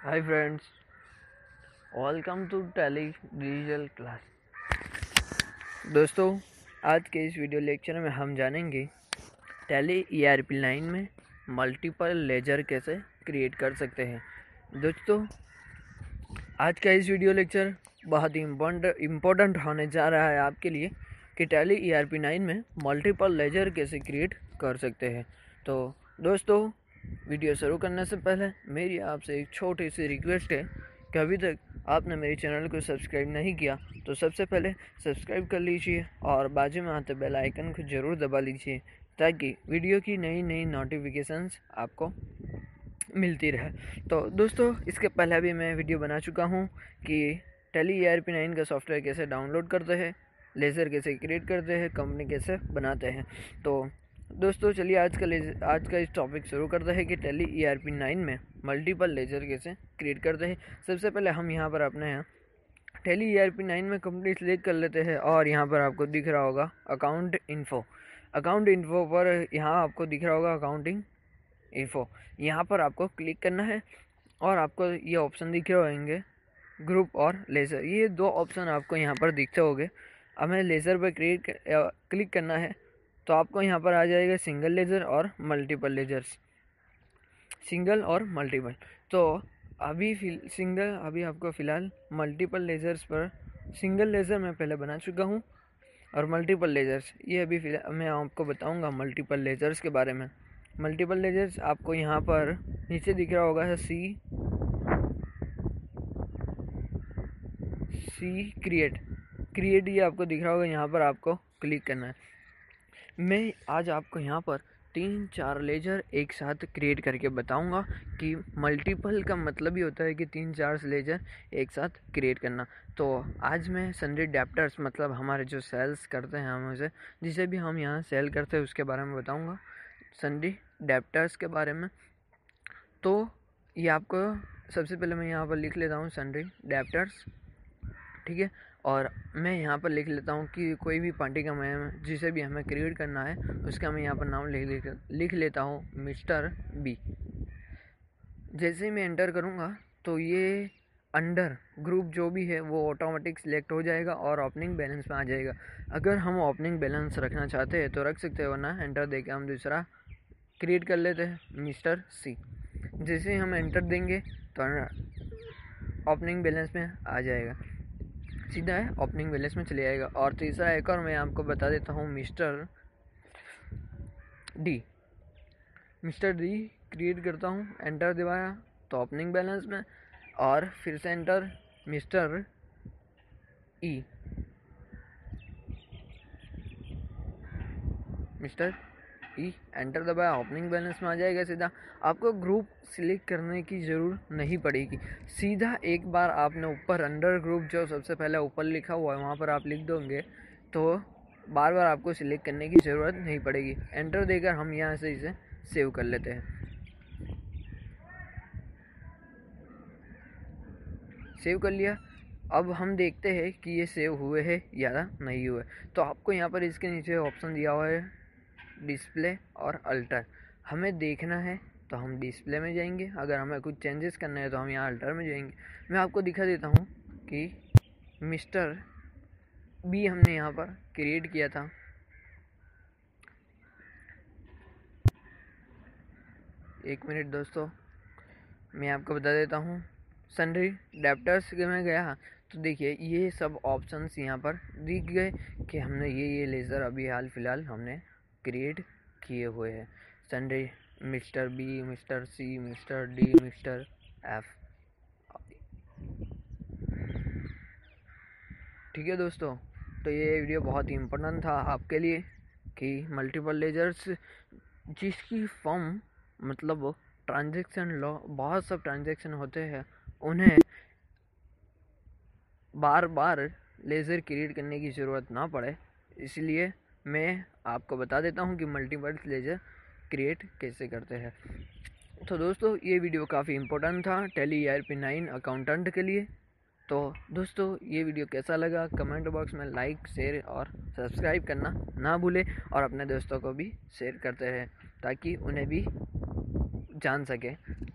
Hi friends, welcome to Tally digital class. दोस्तों, आज के इस वीडियो लेक्चर में हम जानेंगे टैली ERP 9 में मल्टीपल लेजर कैसे क्रिएट कर सकते हैं। दोस्तों, आज का इस वीडियो लेक्चर बहुत ही इम्पोर्टेंट होने जा रहा है आपके लिए कि टैली ERP 9 में मल्टीपल लेजर कैसे क्रिएट कर सकते हैं। तो दोस्तों, वीडियो शुरू करने से पहले मेरी आपसे एक छोटी सी रिक्वेस्ट है कि अभी तक आपने मेरे चैनल को सब्सक्राइब नहीं किया तो सबसे पहले सब्सक्राइब कर लीजिए और बाजू में आते बेल आइकन को ज़रूर दबा लीजिए ताकि वीडियो की नई नई नोटिफिकेशंस आपको मिलती रहे। तो दोस्तों, इसके पहले भी मैं वीडियो बना चुका हूँ कि टैली ERP 9 का सॉफ्टवेयर कैसे डाउनलोड करते हैं, लेज़र कैसे क्रिएट करते हैं, कंपनी कैसे बनाते हैं। तो दोस्तों, चलिए आज का इस टॉपिक शुरू करते हैं कि टैली ERP 9 में मल्टीपल लेजर कैसे क्रिएट करते हैं। सबसे पहले हम यहाँ पर अपने टैली ERP 9 में कंपनी सेलेक्ट कर लेते हैं और यहाँ पर आपको दिख रहा होगा अकाउंट इन्फो पर यहाँ आपको दिख रहा होगा अकाउंटिंग इन्फो। यहाँ पर आपको क्लिक करना है और आपको ये ऑप्शन दिख रहे होंगे ग्रुप और लेज़र। ये दो ऑप्शन आपको यहाँ पर दिखते होंगे। हमें लेज़र पर क्लिक करना है तो आपको यहाँ पर आ जाएगा सिंगल लेज़र और मल्टीपल लेज़र्स, सिंगल और मल्टीपल। तो अभी आपको फ़िलहाल मल्टीपल लेज़र्स पर, सिंगल लेज़र मैं पहले बना चुका हूँ और मल्टीपल लेज़र्स ये अभी फ़िलहाल मैं आपको बताऊँगा मल्टीपल लेज़र्स के बारे में। मल्टीपल लेज़र्स आपको यहाँ पर नीचे दिख रहा होगा सी क्रिएट ये आपको दिख रहा होगा। यहाँ पर आपको क्लिक करना है। मैं आज आपको यहाँ पर 3-4 लेजर एक साथ क्रिएट करके बताऊंगा कि मल्टीपल का मतलब ही होता है कि 3-4 लेजर एक साथ क्रिएट करना। तो आज मैं सन्ड्री अडैप्टर्स मतलब हमारे जो सेल्स करते हैं, हम उसे जिसे भी हम यहाँ सेल करते हैं उसके बारे में बताऊंगा, सन्ड्री अडैप्टर्स के बारे में। तो ये आपको सबसे पहले मैं यहाँ पर लिख लेता हूँ सन्ड्री अडैप्टर्स, ठीक है। और मैं यहाँ पर लिख लेता हूँ कि कोई भी पार्टी का मैं जिसे भी हमें क्रिएट करना है उसका मैं यहाँ पर नाम लिख लेता हूँ मिस्टर बी। जैसे ही मैं एंटर करूँगा तो ये अंडर ग्रुप जो भी है वो ऑटोमेटिक सिलेक्ट हो जाएगा और ओपनिंग बैलेंस में आ जाएगा। अगर हम ओपनिंग बैलेंस रखना चाहते हैं तो रख सकते हैं, वरना एंटर देके हम दूसरा क्रिएट कर लेते हैं मिस्टर सी। जैसे ही हम एंटर देंगे तो ओपनिंग बैलेंस में आ जाएगा, सीधा है ओपनिंग बैलेंस में चले जाएगा। और तीसरा एक और मैं आपको बता देता हूँ मिस्टर डी क्रिएट करता हूँ, एंटर दबाया तो ओपनिंग बैलेंस में, और फिर से एंटर मिस्टर ई एंटर दबाया ओपनिंग बैलेंस में आ जाएगा सीधा। आपको ग्रुप सिलेक्ट करने की ज़रूरत नहीं पड़ेगी, सीधा एक बार आपने ऊपर अंडर ग्रुप जो सबसे पहले ऊपर लिखा हुआ है वहाँ पर आप लिख दोगे तो बार बार आपको सिलेक्ट करने की ज़रूरत नहीं पड़ेगी। एंटर देकर हम यहाँ से इसे सेव कर लेते हैं। सेव कर लिया। अब हम देखते हैं कि ये सेव हुए हैं या नहीं हुए। तो आपको यहाँ पर इसके नीचे ऑप्शन दिया हुआ है डिस्प्ले और अल्टर। हमें देखना है तो हम डिस्प्ले में जाएंगे, अगर हमें कुछ चेंजेस करना है तो हम यहाँ अल्टर में जाएंगे। मैं आपको दिखा देता हूँ कि मिस्टर बी हमने यहाँ पर क्रिएट किया था। एक मिनट दोस्तों, मैं आपको बता देता हूँ। सन्ड्री अडैप्टर्स में गया तो देखिए ये सब ऑप्शंस यहाँ पर दिख गए कि हमने ये लेज़र अभी हाल फिलहाल हमने क्रिएट किए हुए हैं। Sundry Mister B, Mister C, Mister D, Mister F. ठीक है दोस्तों, तो ये वीडियो बहुत ही इम्पोर्टेंट था आपके लिए कि मल्टीपल लेजर्स जिसकी फॉर्म मतलब ट्रांजैक्शन लॉ, बहुत सब ट्रांजैक्शन होते हैं, उन्हें बार बार लेज़र क्रिएट करने की ज़रूरत ना पड़े, इसलिए मैं आपको बता देता हूँ कि मल्टीपल लेज़र क्रिएट कैसे करते हैं। तो दोस्तों, ये वीडियो काफ़ी इम्पोर्टेंट था टैली ERP 9 अकाउंटेंट के लिए। तो दोस्तों, ये वीडियो कैसा लगा कमेंट बॉक्स में लाइक, शेयर और सब्सक्राइब करना ना भूलें और अपने दोस्तों को भी शेयर करते रहें ताकि उन्हें भी जान सके।